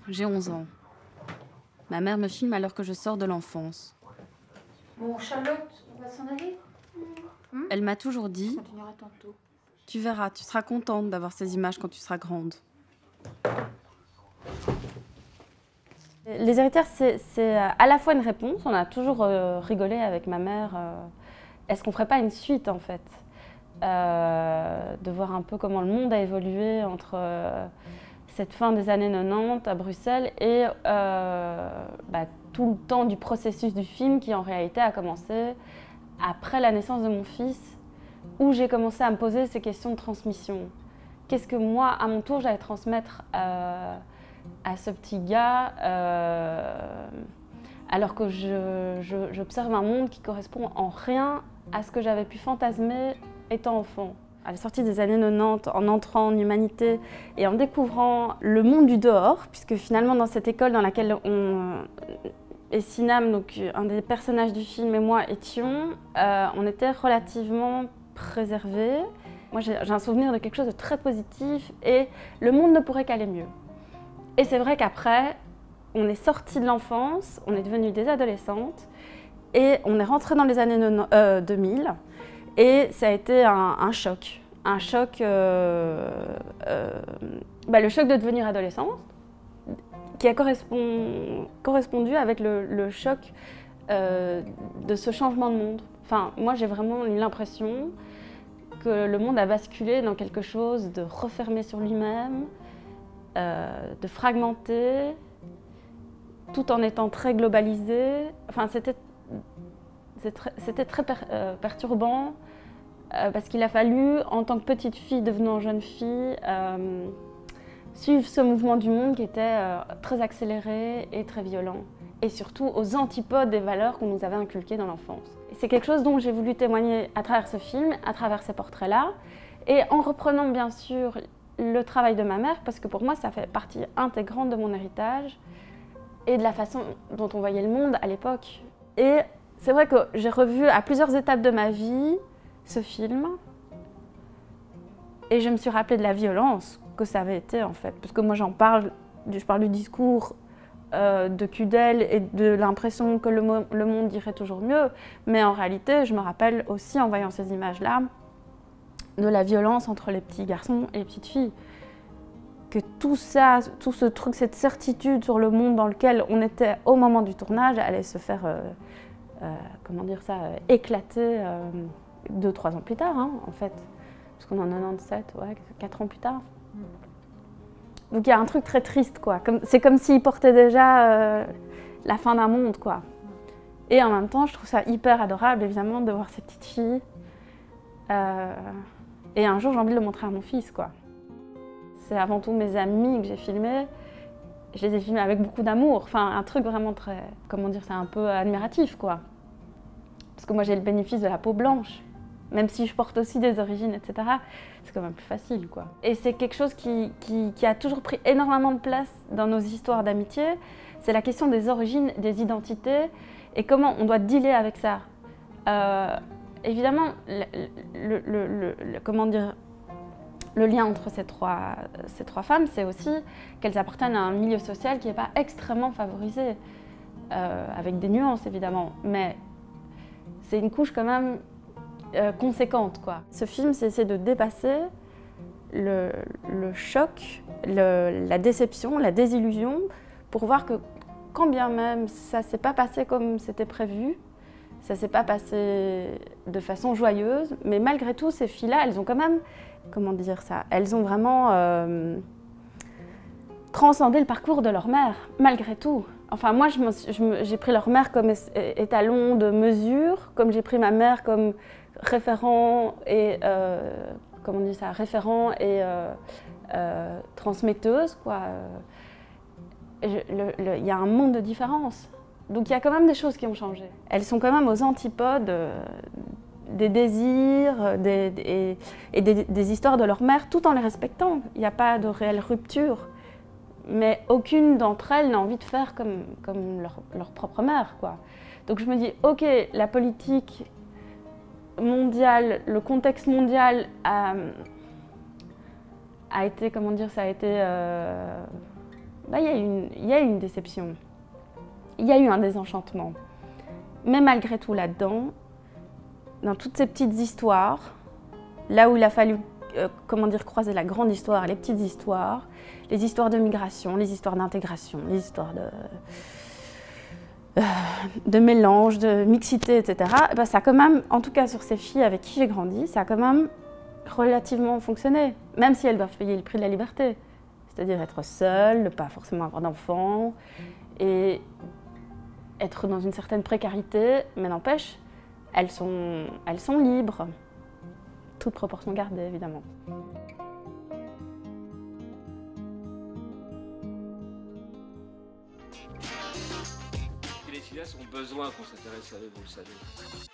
j'ai 11 ans. Ma mère me filme alors que je sors de l'enfance. Bon, Charlotte, on va s'en aller. Elle m'a toujours dit On continuera tantôt. « Tu verras, tu seras contente d'avoir ces images quand tu seras grande. » Les héritières, c'est à la fois une réponse. On a toujours rigolé avec ma mère. Est-ce qu'on ne ferait pas une suite, en fait, de voir un peu comment le monde a évolué entre cette fin des années 90 à Bruxelles et tout le temps du processus du film qui, en réalité, a commencé après la naissance de mon fils, où j'ai commencé à me poser ces questions de transmission. Qu'est-ce que moi, à mon tour, j'allais transmettre à ce petit gars alors que j'observe un monde qui correspond en rien à ce que j'avais pu fantasmer étant enfant. À la sortie des années 90, en entrant en humanité et en découvrant le monde du dehors, puisque finalement dans cette école dans laquelle et Sinam, donc un des personnages du film, et moi étions, on était relativement préservés. Moi j'ai un souvenir de quelque chose de très positif et le monde ne pourrait qu'aller mieux. Et c'est vrai qu'après, on est sorti de l'enfance, on est devenu des adolescentes et on est rentré dans les années 2000 et ça a été un choc. Un choc, le choc de devenir adolescente qui a correspondu avec le choc de ce changement de monde. Enfin, moi j'ai vraiment eu l'impression que le monde a basculé dans quelque chose de refermé sur lui-même, de fragmenté, tout en étant très globalisé. Enfin, c'était très perturbant parce qu'il a fallu, en tant que petite fille devenant jeune fille, suivre ce mouvement du monde qui était très accéléré et très violent, et surtout aux antipodes des valeurs qu'on nous avait inculquées dans l'enfance. C'est quelque chose dont j'ai voulu témoigner à travers ce film, à travers ces portraits-là, et en reprenant bien sûr le travail de ma mère, parce que pour moi ça fait partie intégrante de mon héritage et de la façon dont on voyait le monde à l'époque. Et c'est vrai que j'ai revu à plusieurs étapes de ma vie ce film, et je me suis rappelé de la violence que ça avait été en fait, parce que moi je parle du discours de Cudel et de l'impression que le monde irait toujours mieux, mais en réalité je me rappelle aussi en voyant ces images-là de la violence entre les petits garçons et les petites filles. Que tout ça, tout ce truc, cette certitude sur le monde dans lequel on était au moment du tournage allait se faire, comment dire ça, éclater 2-3 ans plus tard, hein, en fait. Parce qu'on est en 97, ouais, 4 ans plus tard. Donc il y a un truc très triste, quoi. C'est comme s'il portait déjà la fin d'un monde, quoi. Et en même temps, je trouve ça hyper adorable, évidemment, de voir ces petites filles. Et un jour, j'ai envie de le montrer à mon fils, quoi. C'est avant tout mes amis que j'ai filmés. Je les ai filmés avec beaucoup d'amour. Enfin, un truc vraiment très, comment dire, c'est un peu admiratif, quoi. Parce que moi, j'ai le bénéfice de la peau blanche. Même si je porte aussi des origines, etc., c'est quand même plus facile, quoi. Et c'est quelque chose qui a toujours pris énormément de place dans nos histoires d'amitié. C'est la question des origines, des identités, et comment on doit dealer avec ça. Évidemment, comment dire, le lien entre ces trois femmes, c'est aussi qu'elles appartiennent à un milieu social qui n'est pas extrêmement favorisé, avec des nuances évidemment, mais c'est une couche quand même conséquente, quoi. Ce film, c'est essayer de dépasser le choc, la déception, la désillusion, pour voir que quand bien même ça ne s'est pas passé comme c'était prévu, ça ne s'est pas passé de façon joyeuse, mais malgré tout, ces filles-là, elles ont quand même, comment dire ça, elles ont vraiment transcendé le parcours de leur mère, malgré tout. Enfin, moi, j'ai pris leur mère comme étalon de mesure, comme j'ai pris ma mère comme référent et, comment on dit ça, référent et transmetteuse, quoi. Il y a un monde de différence. Donc il y a quand même des choses qui ont changé. Elles sont quand même aux antipodes des désirs et des histoires de leur mère, tout en les respectant. Il n'y a pas de réelle rupture. Mais aucune d'entre elles n'a envie de faire comme leur propre mère, quoi. Donc je me dis, ok, la politique mondiale, le contexte mondial a été, comment dire, ça a été il y a eu une déception. Il y a eu un désenchantement. Mais malgré tout là-dedans, dans toutes ces petites histoires, là où il a fallu croiser la grande histoire, les petites histoires, les histoires de migration, les histoires d'intégration, les histoires de mélange, de mixité, etc. Ben, ça a quand même, en tout cas sur ces filles avec qui j'ai grandi, ça a quand même relativement fonctionné, même si elles doivent payer le prix de la liberté. C'est-à-dire être seules, ne pas forcément avoir d'enfants, et être dans une certaine précarité, mais n'empêche, elles sont libres. Toute proportion gardée, évidemment. Les filles ont besoin qu'on s'intéresse à eux, vous le savez.